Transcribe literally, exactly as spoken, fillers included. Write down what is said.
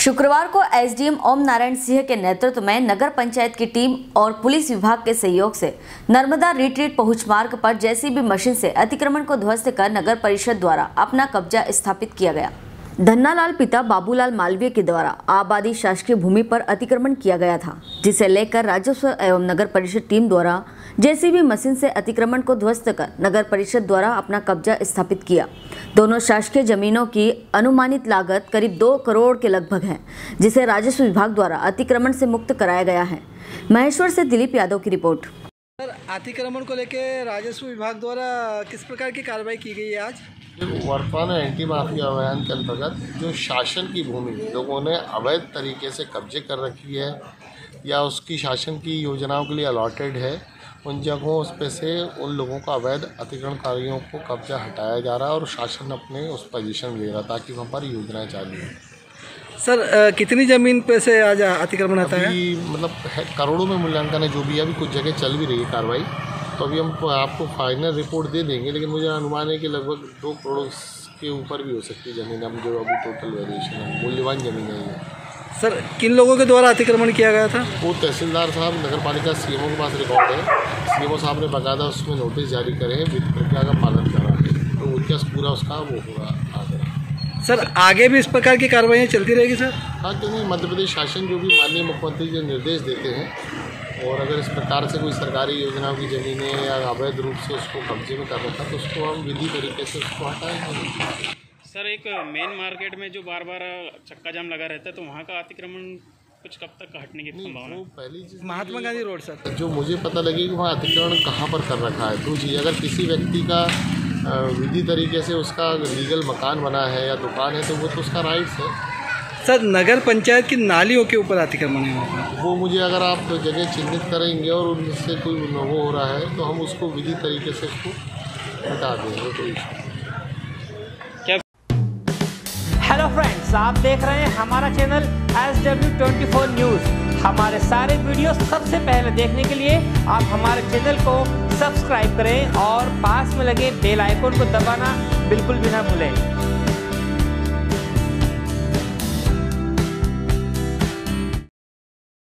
शुक्रवार को एसडीएम ओम नारायण सिंह के नेतृत्व में नगर पंचायत की टीम और पुलिस विभाग के सहयोग से नर्मदा रिट्रीट पहुंच मार्ग पर जेसीबी मशीन से अतिक्रमण को ध्वस्त कर नगर परिषद द्वारा अपना कब्जा स्थापित किया गया। धन्नालाल पिता बाबूलाल मालवीय के द्वारा आबादी शासकीय भूमि पर अतिक्रमण किया गया था, जिसे लेकर राजस्व एवं नगर परिषद टीम द्वारा जेसीबी मशीन से अतिक्रमण को ध्वस्त कर नगर परिषद द्वारा अपना कब्जा स्थापित किया। दोनों शासकीय जमीनों की अनुमानित लागत करीब दो करोड़ के लगभग है, जिसे राजस्व विभाग द्वारा अतिक्रमण से मुक्त कराया गया है। महेश्वर से दिलीप यादव की रिपोर्ट। सर, अतिक्रमण को लेकर राजस्व विभाग द्वारा किस प्रकार की कार्रवाई की गई है आज? वर्तमान एंटी माफिया अभियान के अंतर्गत जो शासन की भूमि लोगों ने अवैध तरीके से कब्जे कर रखी है या उसकी शासन की योजनाओं के लिए अलॉटेड है, उन जगहों पे से उन लोगों का अवैध अतिक्रमणकारियों को कब्जा हटाया जा रहा है और शासन अपने उस पोजीशन ले रहा ताकि वहाँ पर योजनाएं चालू हैं। सर, कितनी ज़मीन पे से आज अतिक्रमण आता है? मतलब है, करोड़ों में मूल्यांकन है जो भी, अभी कुछ जगह चल भी रही है कार्रवाई, तो अभी हम आपको फाइनल रिपोर्ट दे देंगे, लेकिन मुझे अनुमान है कि लगभग दो करोड़ के ऊपर भी हो सकती है ज़मीन, अब जो अभी टोटल वैल्यूएशन है, मूल्यवान ज़मीन है ये। सर, किन लोगों के द्वारा अतिक्रमण किया गया था? वो तहसीलदार साहब, नगर पालिका सीएमओ के पास रिकॉर्ड है, सीएमओ साहब ने बाकायदा उसमें नोटिस जारी करे हैं, विधि प्रक्रिया का पालन करा है, तो उनका पूरा उसका वो होगा आगे। सर, आगे भी इस प्रकार की कार्रवाइयाँ चलती रहेगी सर? हाँ, क्योंकि मध्य प्रदेश शासन जो भी माननीय मुख्यमंत्री जो निर्देश देते हैं, और अगर इस प्रकार से कोई सरकारी योजनाओं की ज़मीनें या अवैध रूप से उसको कब्जे में कर रखा तो उसको हम विधि तरीके से उसको हटाएंगे। सर, एक मेन मार्केट में जो बार बार चक्का जाम लगा रहता है, तो वहाँ का अतिक्रमण कुछ कब तक हटने की संभावना? वो पहली चीज़ महात्मा गांधी रोड सर, जो मुझे पता लगे कि वहाँ अतिक्रमण कहाँ पर कर रखा है। दूसरी, अगर किसी व्यक्ति का विधि तरीके से उसका लीगल मकान बना है या दुकान है तो वो तो उसका राइट्स है। सर, नगर पंचायत की नालियों के ऊपर अतिक्रमण है, वो मुझे अगर आप जगह चिन्हित करेंगे और उनसे कोई वो हो रहा है तो हम उसको विधि तरीके से उसको हटा देंगे, कोई क्या? हेलो फ्रेंड्स, आप देख रहे हैं हमारा channel S W twenty four news. हमारे सारे वीडियो सबसे पहले देखने के लिए आप हमारे चैनल को सब्सक्राइब करें और पास में लगे बेल आइकन को दबाना बिल्कुल भी ना भूलें।